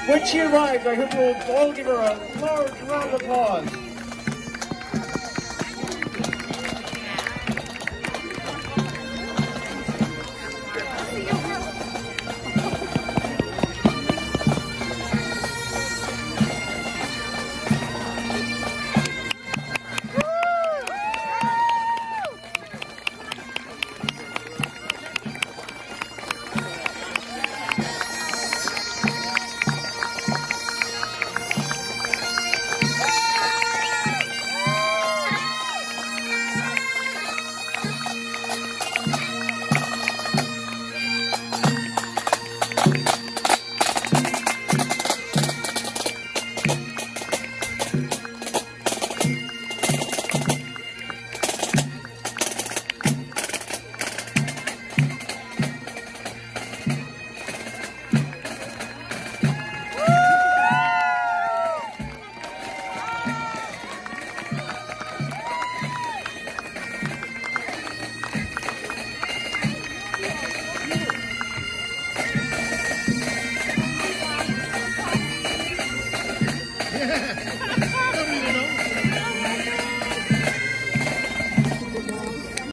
When she arrives, I hope you'll all give her a large round of applause. Yeah.